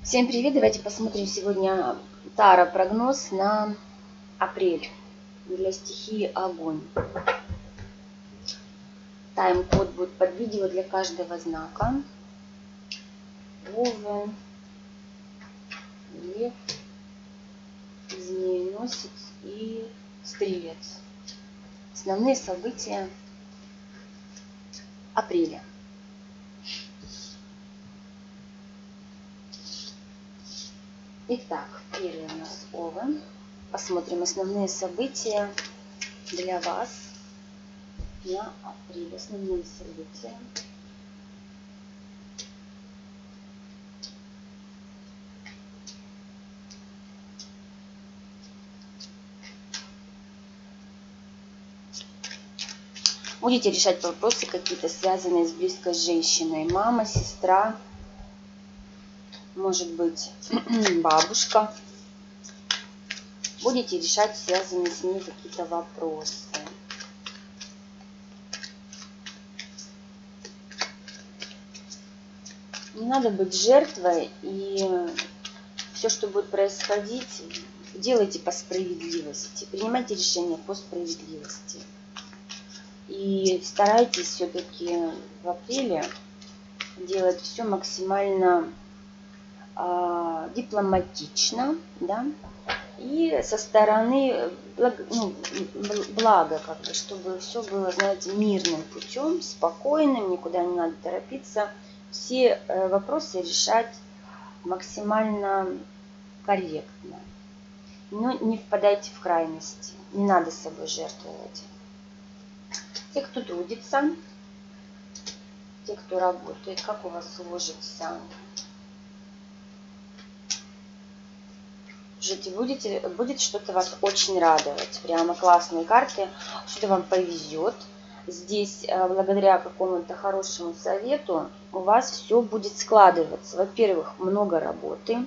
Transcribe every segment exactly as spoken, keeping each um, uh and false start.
Всем привет! Давайте посмотрим сегодня таро-прогноз на апрель для стихии огонь. Тайм-код будет под видео для каждого знака. Овен, Лев, Змееносец и Стрелец. Основные события апреля. Итак, первый у нас Овен. Посмотрим основные события для вас на апрель. Основные события. Будете решать вопросы какие-то, связанные с близкой женщиной. Мама, сестра, может быть, бабушка. Будете решать связанные с ней какие-то вопросы. Не надо быть жертвой, и все, что будет происходить, делайте по справедливости. Принимайте решения по справедливости. И старайтесь все-таки в апреле делать все максимально э, дипломатично, да, и со стороны блага, ну, блага, как бы, чтобы все было, знаете, мирным путем, спокойным, никуда не надо торопиться. Все э, вопросы решать максимально корректно. Но не впадайте в крайности, не надо собой жертвовать. Те, кто трудится, те, кто работает, как у вас сложится? Слушайте, будете, будет что-то вас очень радовать. Прямо классные карты, что-то вам повезет. Здесь, благодаря какому-то хорошему совету, у вас все будет складываться. Во-первых, много работы.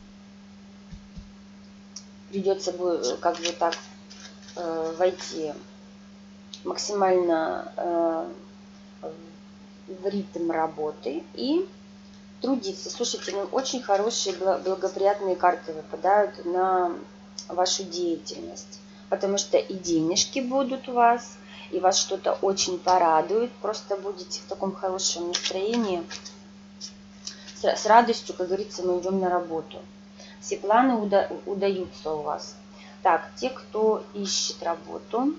Придется как бы так э, войти максимально э, в ритм работы и трудиться. Слушайте, ну, очень хорошие благоприятные карты выпадают на вашу деятельность, потому что и денежки будут у вас, и вас что-то очень порадует, просто будете в таком хорошем настроении, с, с радостью, как говорится, мы идем на работу. Все планы уда удаются у вас. Так, те, кто ищет работу,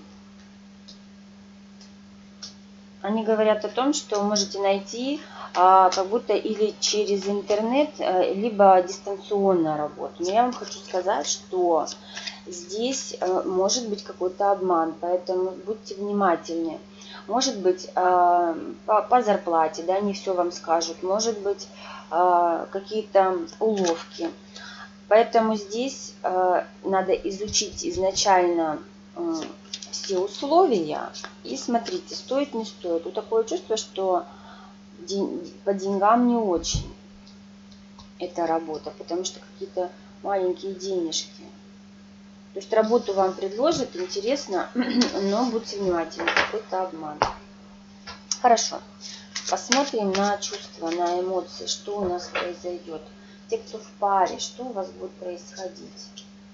они говорят о том, что можете найти а, как будто или через интернет, а, либо дистанционно работу. Но я вам хочу сказать, что здесь а, может быть какой-то обман, поэтому будьте внимательны. Может быть а, по, по зарплате, да, не все вам скажут, может быть а, какие-то уловки. Поэтому здесь а, надо изучить изначально а, все условия и смотрите, стоит, не стоит. Вот такое чувство, что по деньгам не очень эта работа, потому что какие-то маленькие денежки. То есть работу вам предложат, интересно, но будьте внимательны, какой-то обман. Хорошо, посмотрим на чувства, на эмоции, что у нас произойдет. Те, кто в паре, что у вас будет происходить?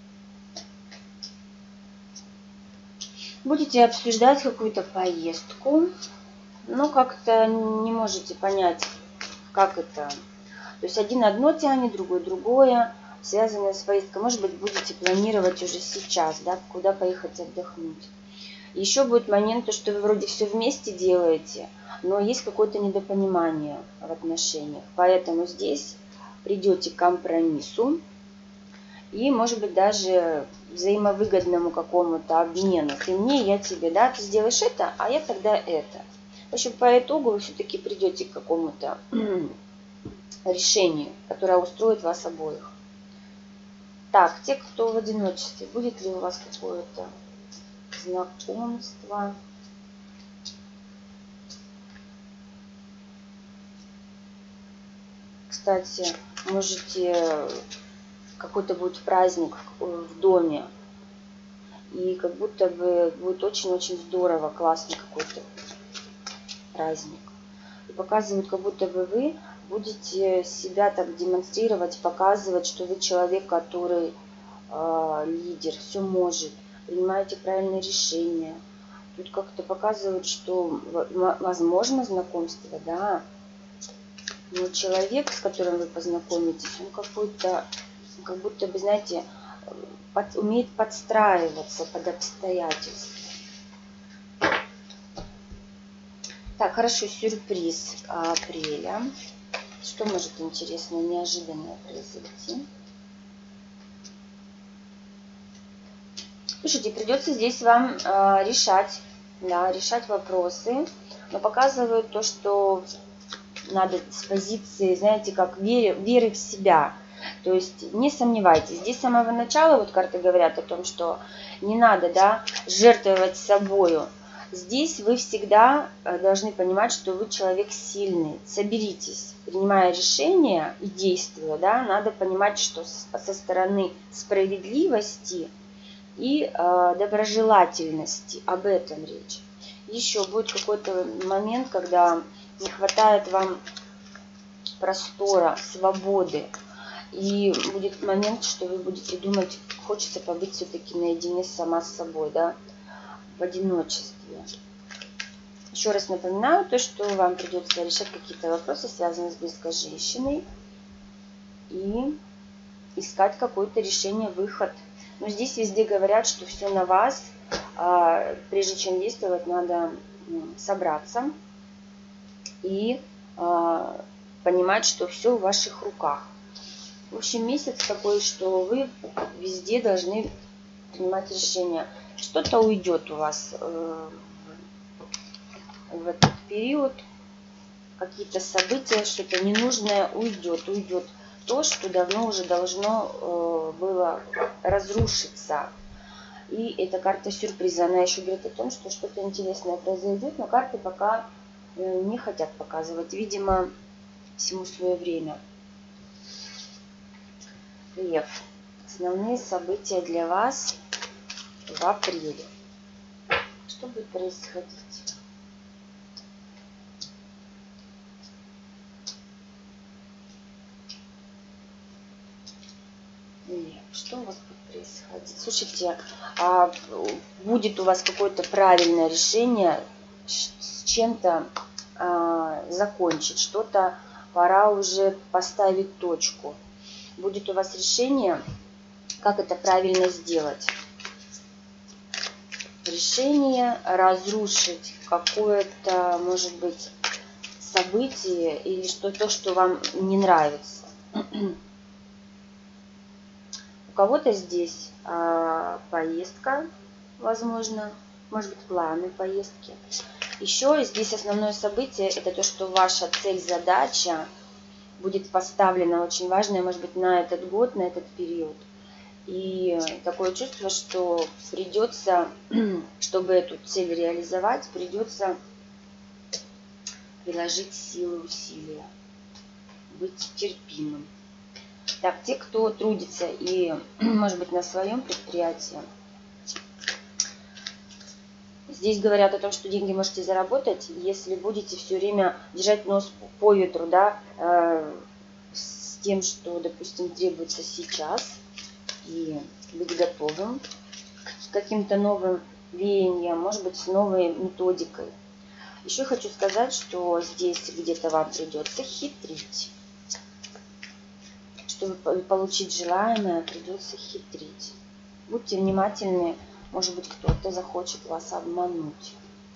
Будете обсуждать какую-то поездку, но как-то не можете понять, как это. То есть один одно тянет, другой другое, связанное с поездкой. Может быть, будете планировать уже сейчас, да, куда поехать отдохнуть. Еще будет момент, что вы вроде все вместе делаете, но есть какое-то недопонимание в отношениях. Поэтому здесь придете к компромиссу. И, может быть, даже взаимовыгодному какому-то обмену. Ты мне, я тебе, да, ты сделаешь это, а я тогда это. В общем, по итогу вы все-таки придете к какому-то решению, которое устроит вас обоих. Так, те, кто в одиночестве, будет ли у вас какое-то знакомство? Кстати, можете... Какой-то будет праздник в доме. И как будто бы будет очень-очень здорово, классный какой-то праздник. И показывают, как будто бы вы будете себя так демонстрировать, показывать, что вы человек, который э, лидер, все может, принимаете правильные решения. Тут как-то показывают, что возможно знакомство, да, но человек, с которым вы познакомитесь, он какой-то, как будто бы, знаете, под, умеет подстраиваться под обстоятельства. Так, хорошо, сюрприз апреля. Что может интересное, неожиданное произойти? Слушайте, придется здесь вам э, решать, да, решать вопросы, но показывают то, что надо с позиции, знаете, как веры, веры в себя. То есть не сомневайтесь. Здесь с самого начала вот карты говорят о том, что не надо, да, жертвовать собою. Здесь вы всегда должны понимать, что вы человек сильный. Соберитесь, принимая решения и действуя, да, надо понимать, что со стороны справедливости и э, доброжелательности, об этом речь. Еще будет какой-то момент, когда не хватает вам простора, свободы. И будет момент, что вы будете думать, хочется побыть все-таки наедине сама с собой, да, в одиночестве. Еще раз напоминаю то, что вам придется решать какие-то вопросы, связанные с близкой женщиной, и искать какое-то решение, выход. Но здесь везде говорят, что все на вас. А, прежде чем действовать, надо собраться и а, понимать, что все в ваших руках. В общем, месяц такой, что вы везде должны принимать решения. Что-то уйдет у вас э, в этот период, какие-то события, что-то ненужное уйдет, уйдет то, что давно уже должно э, было разрушиться. И эта карта сюрприза, она еще говорит о том, что что-то интересное произойдет, но карты пока э, не хотят показывать, видимо, всему свое время. Лев. Основные события для вас в апреле. Что будет происходить? Лев. Что у вас будет происходить? Слушайте, а будет у вас какое-то правильное решение с чем-то а, закончить, что-то пора уже поставить точку. Будет у вас решение, как это правильно сделать. Решение разрушить какое-то, может быть, событие или что-то, что вам не нравится. У кого-то здесь а, поездка, возможно, может быть, планы поездки. Еще здесь основное событие, это то, что ваша цель, задача будет поставлена очень важная, может быть, на этот год, на этот период. И такое чувство, что придется, чтобы эту цель реализовать, придется приложить силы, усилия, быть терпимым. Так, те, кто трудится и, может быть, на своем предприятии, здесь говорят о том, что деньги можете заработать, если будете все время держать нос по ветру, да, э, с тем, что, допустим, требуется сейчас, и быть готовым к каким-то новым веяниям, может быть, с новой методикой. Еще хочу сказать, что здесь где-то вам придется хитрить. Чтобы получить желаемое, придется хитрить. Будьте внимательны, может быть, кто-то захочет вас обмануть.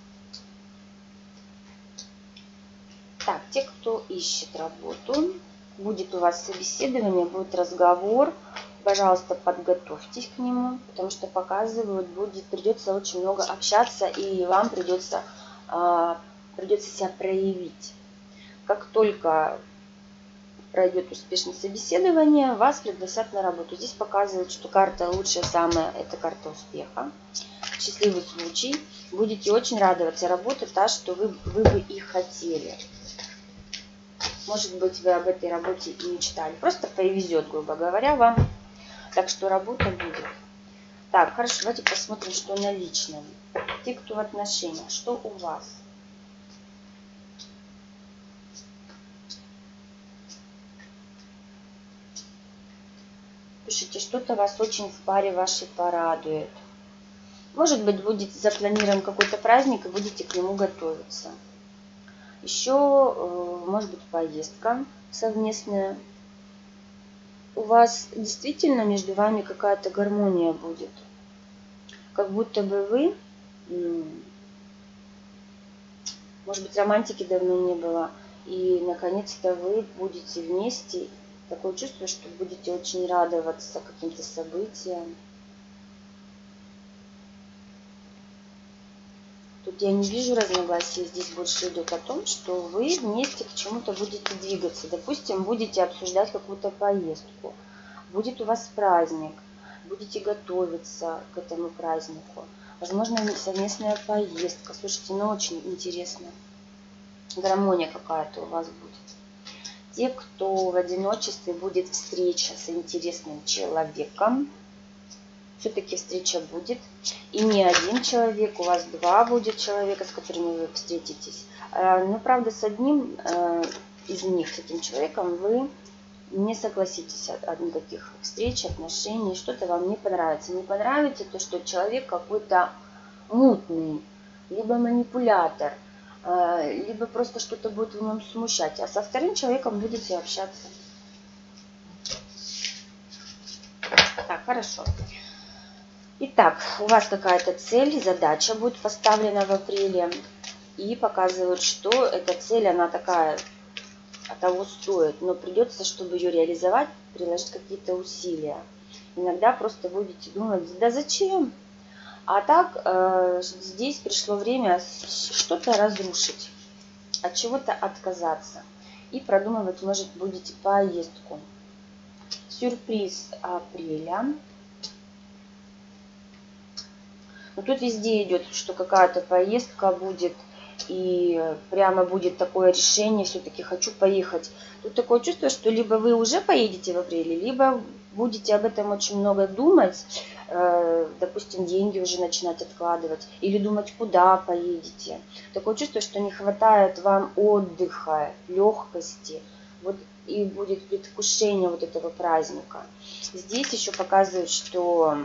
Так, те, кто ищет работу, будет у вас собеседование, будет разговор. Пожалуйста, подготовьтесь к нему, потому что показывают, будет, придется очень много общаться, и вам придется, а, придется себя проявить. Как только пройдет успешное собеседование, вас пригласят на работу. Здесь показывают, что карта лучшая самая, это карта успеха. Счастливый случай. Будете очень радоваться. Работа та, что вы, вы бы и хотели. Может быть, вы об этой работе и мечтали. Просто повезет, грубо говоря, вам. Так что работа будет. Так, хорошо, давайте посмотрим, что на личном. Те, кто в отношениях, что у вас? Пишите, что-то вас очень в паре вашей порадует. Может быть, будет запланирован какой-то праздник, и будете к нему готовиться. Еще, может быть, поездка совместная. У вас действительно между вами какая-то гармония будет. Как будто бы вы, может быть, романтики давно не было, и наконец-то вы будете вместе. Такое чувство, что будете очень радоваться каким-то событиям. Тут я не вижу разногласий, здесь больше идет о том, что вы вместе к чему-то будете двигаться. Допустим, будете обсуждать какую-то поездку, будет у вас праздник, будете готовиться к этому празднику. Возможно, совместная поездка. Слушайте, ну очень интересно. Гармония какая-то у вас будет. Те, кто в одиночестве, будет встреча с интересным человеком. Все-таки встреча будет. И не один человек, у вас два будет человека, с которыми вы встретитесь. Но, правда, с одним из них, с этим человеком, вы не согласитесь от никаких встреч, отношений. Что-то вам не понравится. Не понравится то, что человек какой-то мутный, либо манипулятор, либо просто что-то будет в нем смущать. А со вторым человеком будете общаться. Так, хорошо. Итак, у вас какая-то цель, задача будет поставлена в апреле. И показывают, что эта цель, она такая, от того стоит. Но придется, чтобы ее реализовать, приложить какие-то усилия. Иногда просто будете думать, да зачем? А так, э, здесь пришло время что-то разрушить, от чего-то отказаться. И продумывать, может, будете поездку. Сюрприз апреля. Но тут везде идет, что какая-то поездка будет. И прямо будет такое решение, все-таки хочу поехать. Тут такое чувство, что либо вы уже поедете в апреле, либо будете об этом очень много думать, э, допустим, деньги уже начинать откладывать, или думать, куда поедете. Такое чувство, что не хватает вам отдыха, легкости, вот, и будет предвкушение вот этого праздника. Здесь еще показывают, что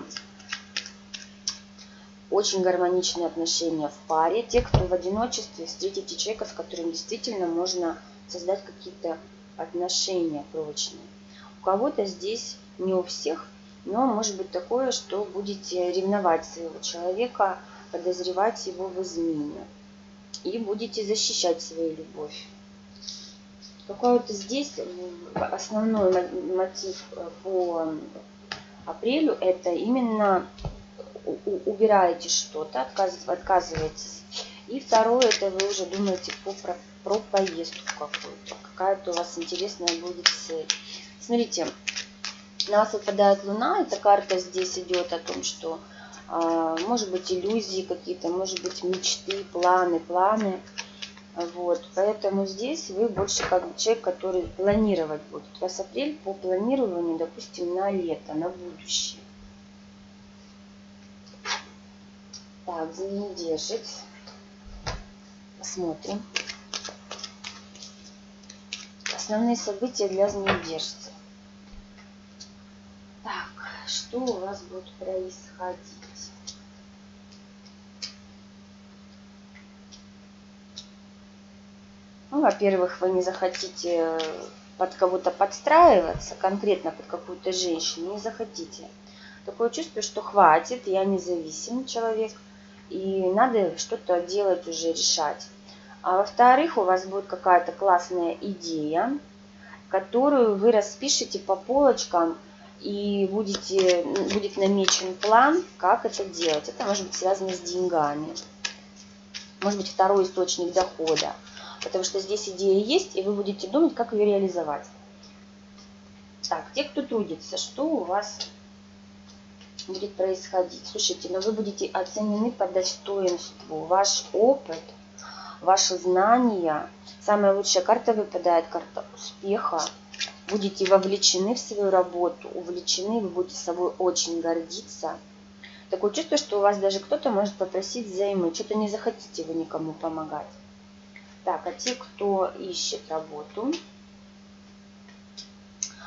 очень гармоничные отношения в паре. Те, кто в одиночестве, встретите человека, с которым действительно можно создать какие-то отношения прочные. У кого-то здесь, не у всех, но может быть такое, что будете ревновать своего человека, подозревать его в измене. И будете защищать свою любовь. Какой-то здесь основной мотив по апрелю – это именно убираете что-то, отказываетесь. И второе, это вы уже думаете по, про, про поездку какую-то. Какая-то у вас интересная будет цель. Смотрите, на вас выпадает Луна. Эта карта здесь идет о том, что э, может быть иллюзии какие-то, может быть мечты, планы, планы. Вот. Поэтому здесь вы больше как человек, который планировать будет. У вас апрель по планированию, допустим, на лето, на будущее. Так, змеедержец. Посмотрим. Основные события для змеедержца. Так, что у вас будет происходить? Ну, во-первых, вы не захотите под кого-то подстраиваться, конкретно под какую-то женщину, не захотите. Такое чувство, что хватит, я независимый человек. И надо что-то делать уже, решать. А во-вторых, у вас будет какая-то классная идея, которую вы распишете по полочкам, и будете, будет намечен план, как это делать. Это может быть связано с деньгами. Может быть, второй источник дохода. Потому что здесь идея есть, и вы будете думать, как ее реализовать. Так, те, кто трудится, что у вас будет происходить? Слушайте, но вы будете оценены по достоинству. Ваш опыт, ваши знания. Самая лучшая карта выпадает, карта успеха. Будете вовлечены в свою работу, увлечены, вы будете собой очень гордиться. Такое чувство, что у вас даже кто-то может попросить взаймы. Что-то не захотите вы никому помогать. Так, а те, кто ищет работу,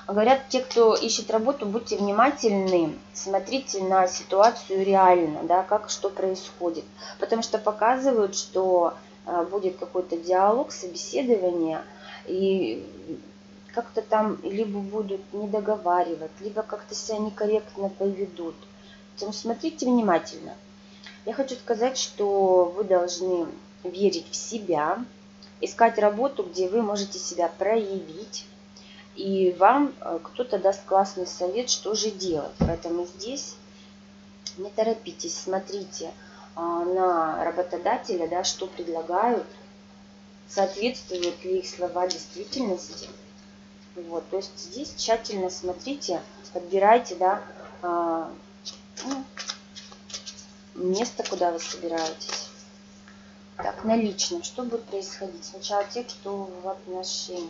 Говорят, те, кто ищет работу, будьте внимательны, смотрите на ситуацию реально, да, как что происходит. Потому что показывают, что а, будет какой-то диалог, собеседование, и как-то там либо будут не договаривать, либо как-то себя некорректно поведут. Поэтому смотрите внимательно. Я хочу сказать, что вы должны верить в себя, искать работу, где вы можете себя проявить, и вам кто-то даст классный совет, что же делать. Поэтому здесь не торопитесь, смотрите на работодателя, да, что предлагают, соответствуют ли их слова действительности. Вот, то есть здесь тщательно смотрите, подбирайте, да, ну, место, куда вы собираетесь. Так, на личном, что будет происходить? Сначала те, кто в отношениях.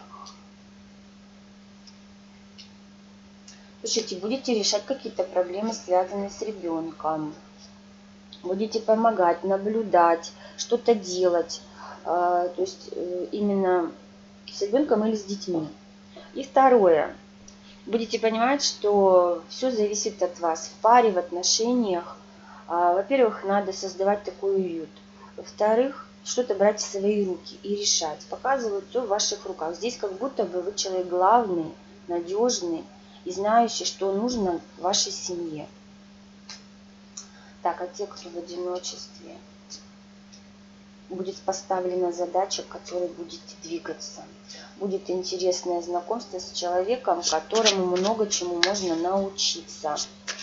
Слушайте, будете решать какие-то проблемы, связанные с ребенком. Будете помогать, наблюдать, что-то делать. То есть именно с ребенком или с детьми. И второе. Будете понимать, что все зависит от вас. В паре, в отношениях. Во-первых, надо создавать такой уют. Во-вторых, что-то брать в свои руки и решать. Показывают все в ваших руках. Здесь как будто бы вы человек главный, надежный и знающий, что нужно вашей семье. Так, а те, кто в одиночестве, будет поставлена задача, к которой будете двигаться. Будет интересное знакомство с человеком, которому много чему можно научиться.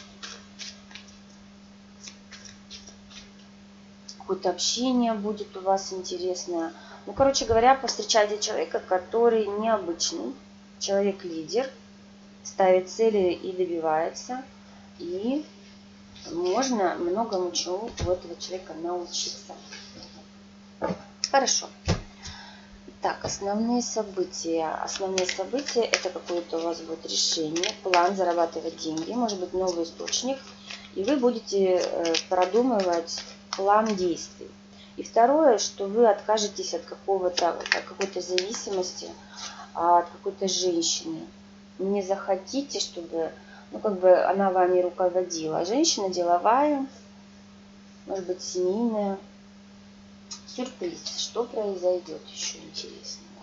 Какое-то общение будет у вас интересное. Ну, короче говоря, повстречайте человека, который необычный, человек-лидер, ставит цели и добивается. И можно многому чему у этого человека научиться. Хорошо. Так, основные события. Основные события — это какое-то у вас будет решение, план зарабатывать деньги, может быть новый источник. И вы будете продумывать план действий. И второе, что вы откажетесь от какого-то, от какой-то зависимости, от какой-то женщины. Не захотите, чтобы, ну, как бы она вами руководила. Женщина деловая, может быть, семейная. Сюрприз. Что произойдет еще интересного?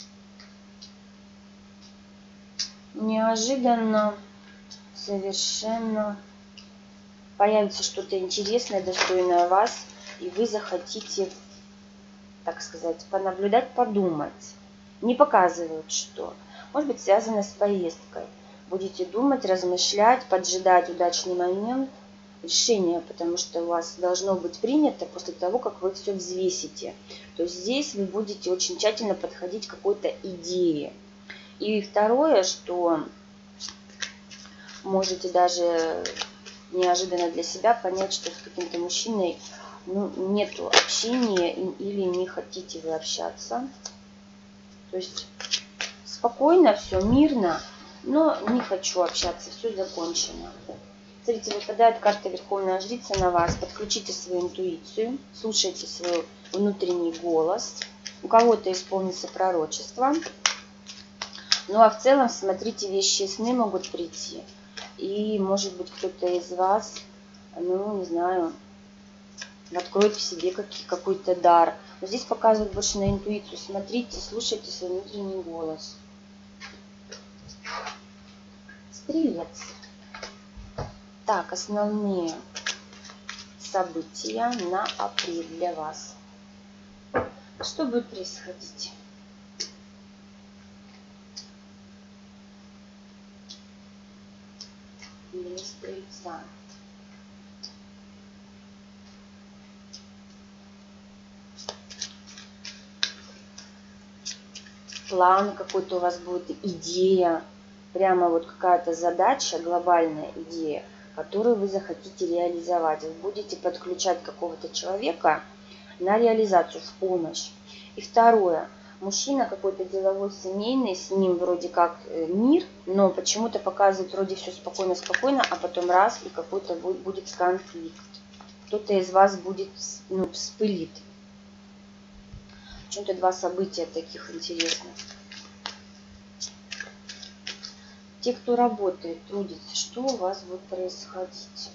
Неожиданно, совершенно появится что-то интересное, достойное вас, и вы захотите, так сказать, понаблюдать, подумать. Не показывают, что. Может быть, связано с поездкой. Будете думать, размышлять, поджидать удачный момент решения, потому что у вас должно быть принято после того, как вы все взвесите. То есть здесь вы будете очень тщательно подходить к какой-то идее. И второе, что можете даже неожиданно для себя понять, что с каким-то мужчиной, ну, нету общения или не хотите вы общаться. То есть спокойно, все мирно, но не хочу общаться, все закончено. Смотрите, выпадает карта Верховная Жрица на вас. Подключите свою интуицию, слушайте свой внутренний голос. У кого-то исполнится пророчество. Ну а в целом, смотрите, вещи и сны могут прийти. И, может быть, кто-то из вас, ну, не знаю, откроет в себе какой-то дар. Но здесь показывают больше на интуицию. Смотрите, слушайте свой внутренний голос. Стрелец. Так, основные события на апрель для вас. Что будет происходить? Для Стрельца. План какой-то у вас будет, идея, прямо вот какая-то задача, глобальная идея, которую вы захотите реализовать. Вы будете подключать какого-то человека на реализацию, в помощь. И второе. Мужчина какой-то деловой, семейный, с ним вроде как мир, но почему-то показывает вроде все спокойно-спокойно, а потом раз, и какой-то будет конфликт. Кто-то из вас будет, ну, вспылит. Почему-то два события таких интересных. Те, кто работает, трудится, что у вас будет происходить?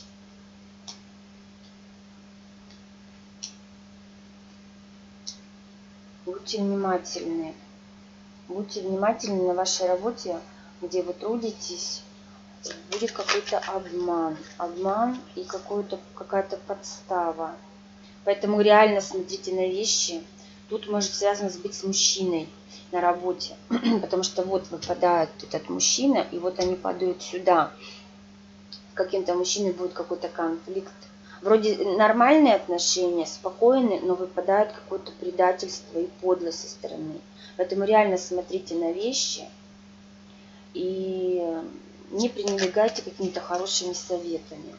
Будьте внимательны. Будьте внимательны на вашей работе, где вы трудитесь. Будет какой-то обман. Обман и какая-то подстава. Поэтому реально смотрите на вещи. Тут может связано быть с мужчиной на работе. Потому что вот выпадает этот мужчина, и вот они падают сюда. С каким-то мужчиной будет какой-то конфликт. Вроде нормальные отношения, спокойные, но выпадает какое-то предательство и подлость со стороны. Поэтому реально смотрите на вещи и не пренебрегайте какими-то хорошими советами.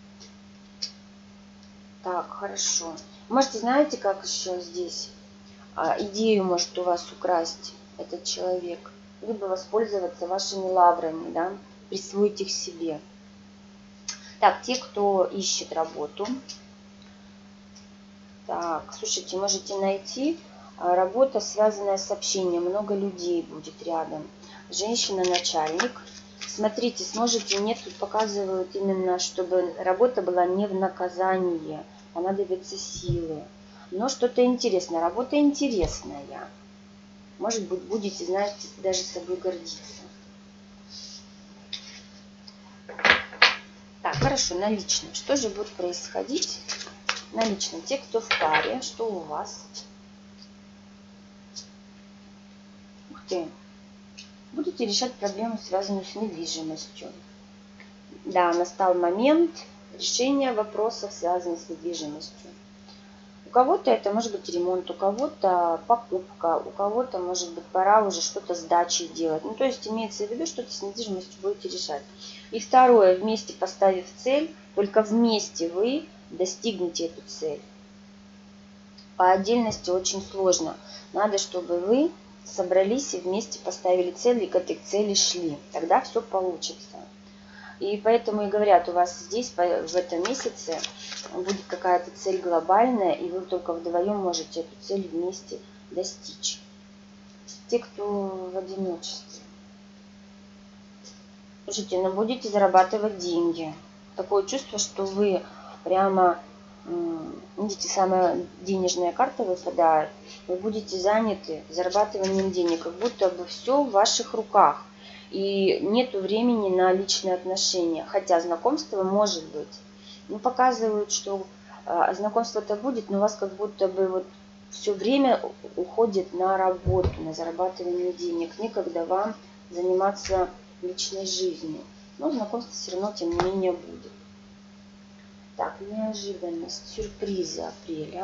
Так, хорошо. Можете, знаете, как еще здесь а, идею может у вас украсть этот человек, либо воспользоваться вашими лаврами, да, присвоить их себе. Так, те, кто ищет работу. Так, слушайте, можете найти работа, связанная с общением. Много людей будет рядом. Женщина-начальник. Смотрите, сможете, нет, тут показывают именно, чтобы работа была не в наказание. Понадобятся силы. Но что-то интересное. Работа интересная. Может быть, будете, знаете, даже собой гордиться. Так, хорошо, на личном. Что же будет происходить на личном? Те, кто в паре, что у вас? Ух ты. Будете решать проблему, связанную с недвижимостью. Да, настал момент решения вопросов, связанных с недвижимостью. У кого-то это может быть ремонт, у кого-то покупка, у кого-то может быть пора уже что-то с дачей делать. Ну, то есть имеется в виду, что-то с недвижимостью будете решать. И второе, вместе поставив цель, только вместе вы достигнете эту цель. По отдельности очень сложно. Надо, чтобы вы собрались и вместе поставили цель и к этой цели шли. Тогда все получится. И поэтому и говорят, у вас здесь в этом месяце будет какая-то цель глобальная, и вы только вдвоем можете эту цель вместе достичь. Те, кто в одиночестве. Слушайте, ну будете зарабатывать деньги. Такое чувство, что вы прямо, видите, самая денежная карта выпадает, вы будете заняты зарабатыванием денег, как будто бы все в ваших руках. И нету времени на личные отношения. Хотя знакомство может быть. Ну, показывают, что а, знакомство-то будет, но у вас как будто бы вот все время уходит на работу, на зарабатывание денег. Некогда вам заниматься личной жизнью. Но знакомство все равно, тем не менее, будет. Так, неожиданность, сюрпризы апреля.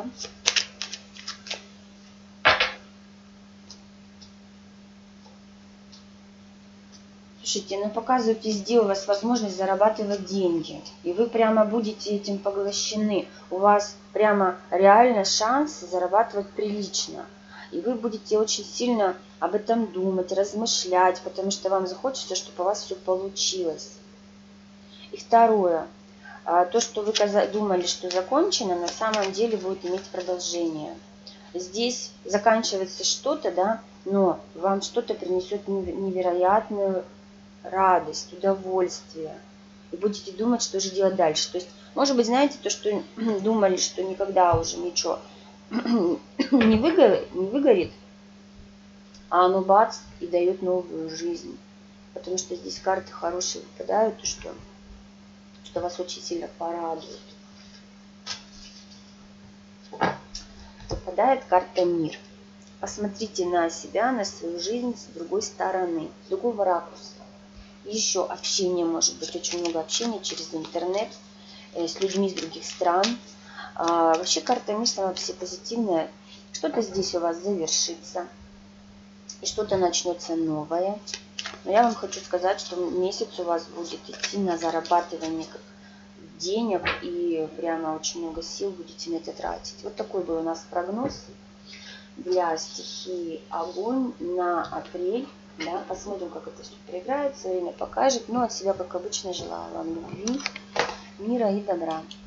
Слушайте, ну показывают везде у вас возможность зарабатывать деньги. И вы прямо будете этим поглощены. У вас прямо реально шанс зарабатывать прилично. И вы будете очень сильно об этом думать, размышлять, потому что вам захочется, чтобы у вас все получилось. И второе. То, что вы думали, что закончено, на самом деле будет иметь продолжение. Здесь заканчивается что-то, да, но вам что-то принесет невероятную радость, удовольствие. И будете думать, что же делать дальше. То есть, может быть, знаете, то, что думали, что никогда уже ничего не выгорит, не выгорит, а оно бац и дает новую жизнь. Потому что здесь карты хорошие выпадают, и что, что вас очень сильно порадует. Выпадает карта мир. Посмотрите на себя, на свою жизнь с другой стороны, с другого ракурса. Еще общение, может быть, очень много общения через интернет с людьми из других стран. А, вообще карта мир сама все позитивная. Что-то здесь у вас завершится. И что-то начнется новое. Но я вам хочу сказать, что месяц у вас будет идти на зарабатывание денег. И прямо очень много сил будете на это тратить. Вот такой был у нас прогноз для стихии огонь на апрель. Да, посмотрим, как это все проиграется, время покажет. Ну, от себя, как обычно, желаю вам любви, мира и добра.